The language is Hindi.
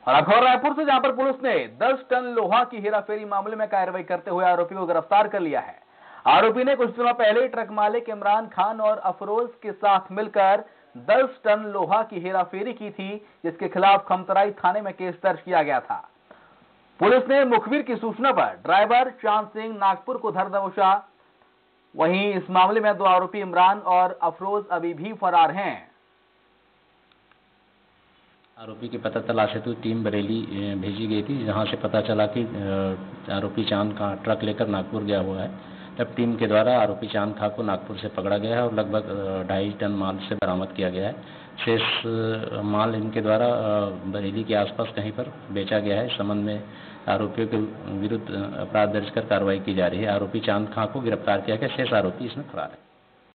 और अब खबर रायपुर से, जहां पर पुलिस ने 10 टन लोहा की हेराफेरी मामले में कार्रवाई करते हुए आरोपी को गिरफ्तार कर लिया है। आरोपी ने कुछ दिनों पहले ट्रक मालिक इमरान खान और अफरोज के साथ मिलकर 10 टन लोहा की हेराफेरी की थी, जिसके खिलाफ खमतराई थाने में केस दर्ज किया गया था। पुलिस ने मुखबिर की सूचना पर ड्राइवर चांद सिंह नागपुर को धर दबोचा। वहीं इस मामले में 2 आरोपी इमरान और अफरोज अभी भी फरार हैं। आरोपी के पता तलाश हेतु टीम बरेली भेजी गई थी, जहां से पता चला कि आरोपी चांद खां ट्रक लेकर नागपुर गया हुआ है। तब टीम के द्वारा आरोपी चांद खां को नागपुर से पकड़ा गया है और लगभग 2.5 टन माल से बरामद किया गया है। शेष माल इनके द्वारा बरेली के आसपास कहीं पर बेचा गया है। इस संबंध में आरोपियों के विरुद्ध अपराध दर्ज कर कार्रवाई की जा रही है। आरोपी चांद खां को गिरफ्तार किया गया। शेष आरोपी इसमें फरार है।